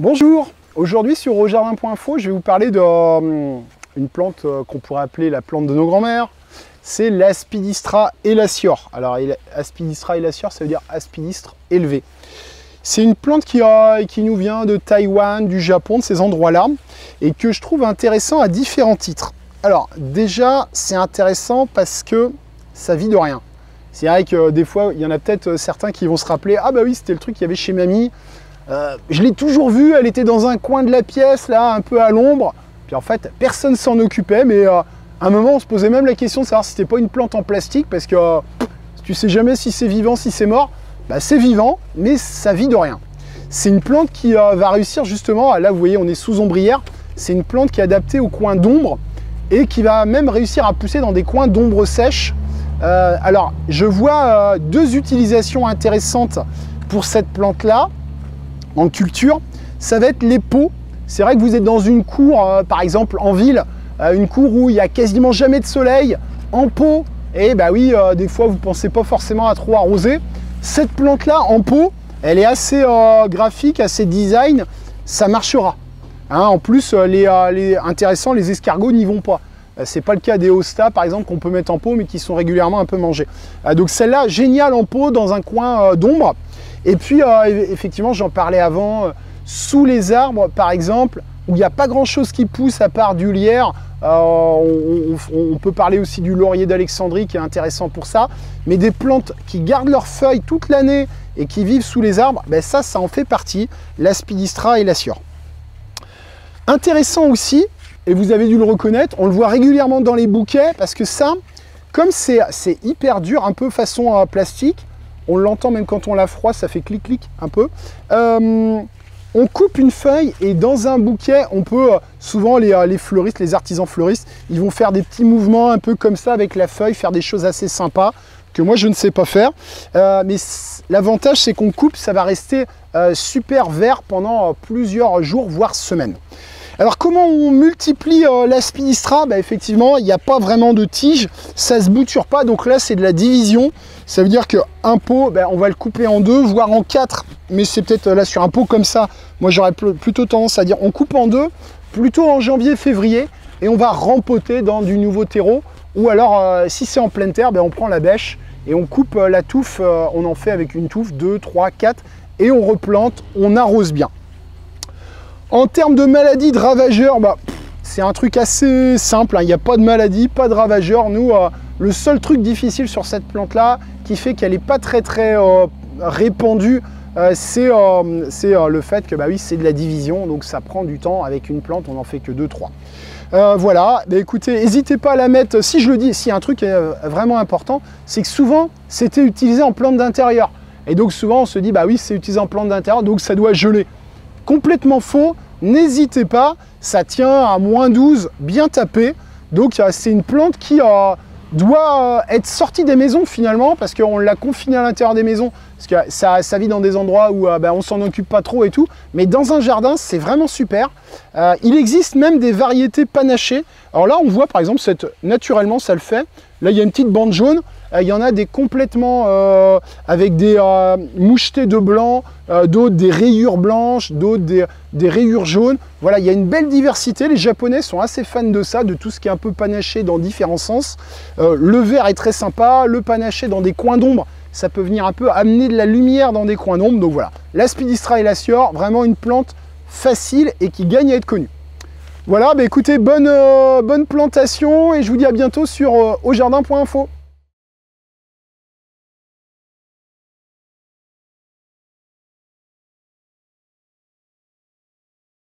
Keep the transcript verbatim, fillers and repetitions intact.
Bonjour, aujourd'hui sur au jardin point info, je vais vous parler d'une euh, plante euh, qu'on pourrait appeler la plante de nos grands-mères. C'est l'Aspidistra elacior. Alors Aspidistra elacior, ça veut dire aspidistre élevé. C'est une plante qui, euh, qui nous vient de Taïwan, du Japon, de ces endroits-là, et que je trouve intéressant à différents titres. Alors déjà, c'est intéressant parce que ça vit de rien. C'est vrai que euh, des fois, il y en a peut-être certains qui vont se rappeler « Ah bah oui, c'était le truc qu'il y avait chez mamie. Euh, je l'ai toujours vue, elle était dans un coin de la pièce, là, un peu à l'ombre. » Puis en fait, personne s'en occupait, mais euh, à un moment, on se posait même la question de savoir si c'était pas une plante en plastique, parce que euh, tu sais jamais si c'est vivant, si c'est mort. Bah, c'est vivant, mais ça vit de rien. C'est une plante qui euh, va réussir justement, là vous voyez, on est sous ombrière. C'est une plante qui est adaptée aux coins d'ombre et qui va même réussir à pousser dans des coins d'ombre sèche. Euh, alors, je vois euh, deux utilisations intéressantes pour cette plante-là en culture. Ça va être les pots. C'est vrai que vous êtes dans une cour, euh, par exemple en ville, euh, une cour où il n'y a quasiment jamais de soleil, en pot, et bah oui, euh, des fois vous ne pensez pas forcément à trop arroser. Cette plante-là, en pot, elle est assez euh, graphique, assez design, ça marchera. Hein, en plus, euh, les, euh, les intéressants, les escargots n'y vont pas. Euh, c'est pas le cas des hostas, par exemple, qu'on peut mettre en pot, mais qui sont régulièrement un peu mangés. Euh, donc celle-là, géniale en pot, dans un coin euh, d'ombre. Et puis, euh, effectivement, j'en parlais avant, euh, sous les arbres, par exemple, où il n'y a pas grand-chose qui pousse à part du lierre. Euh, on, on, on peut parler aussi du laurier d'Alexandrie qui est intéressant pour ça. Mais des plantes qui gardent leurs feuilles toute l'année et qui vivent sous les arbres, ben ça, ça en fait partie, l'Aspidistra elacior. Intéressant aussi, et vous avez dû le reconnaître, on le voit régulièrement dans les bouquets, parce que ça, comme c'est hyper dur, un peu façon euh, plastique, on l'entend même quand on la froisse, ça fait clic-clic un peu. Euh, on coupe une feuille et dans un bouquet, on peut, souvent les, les fleuristes, les artisans fleuristes, ils vont faire des petits mouvements un peu comme ça avec la feuille, faire des choses assez sympas que moi je ne sais pas faire. Euh, mais l'avantage c'est qu'on coupe, ça va rester euh, super vert pendant euh, plusieurs jours, voire semaines. Alors comment on multiplie euh, l'Aspidistra? Bah, effectivement, il n'y a pas vraiment de tige, ça ne se bouture pas, donc là c'est de la division. Ça veut dire qu'un pot, bah, on va le couper en deux, voire en quatre, mais c'est peut-être là sur un pot comme ça, moi j'aurais plutôt tendance à dire on coupe en deux, plutôt en janvier-février, et on va rempoter dans du nouveau terreau, ou alors euh, si c'est en pleine terre, bah, on prend la bêche et on coupe euh, la touffe, euh, on en fait avec une touffe, deux, trois, quatre, et on replante, on arrose bien. En termes de maladies, de ravageurs, bah, c'est un truc assez simple, hein. Il n'y a pas de maladie, pas de ravageurs. Nous, euh, le seul truc difficile sur cette plante-là, qui fait qu'elle n'est pas très très euh, répandue, euh, c'est euh, euh, le fait que bah oui, c'est de la division, donc ça prend du temps. Avec une plante, on n'en fait que deux trois. Euh, voilà, bah, écoutez, n'hésitez pas à la mettre, si je le dis, si un truc est euh, vraiment important, c'est que souvent, c'était utilisé en plante d'intérieur. Et donc souvent, on se dit, bah oui, c'est utilisé en plante d'intérieur, donc ça doit geler. Complètement faux, n'hésitez pas, ça tient à moins douze, bien tapé. Donc c'est une plante qui euh, doit euh, être sortie des maisons finalement, parce qu'on l'a confinée à l'intérieur des maisons, parce que ça, ça vit dans des endroits où euh, ben, on s'en occupe pas trop et tout. Mais dans un jardin, c'est vraiment super. Euh, il existe même des variétés panachées. Alors là, on voit par exemple, cette, naturellement, ça le fait. Là, il y a une petite bande jaune. Il y en a des complètement euh, avec des euh, mouchetés de blanc, euh, d'autres des rayures blanches, d'autres des, des rayures jaunes. Voilà, il y a une belle diversité. Les Japonais sont assez fans de ça, de tout ce qui est un peu panaché dans différents sens. Euh, le vert est très sympa, le panaché dans des coins d'ombre, ça peut venir un peu amener de la lumière dans des coins d'ombre. Donc voilà, l'Aspidistra elacior, vraiment une plante facile et qui gagne à être connue. Voilà, bah écoutez, bonne, euh, bonne plantation et je vous dis à bientôt sur euh, au jardin point info.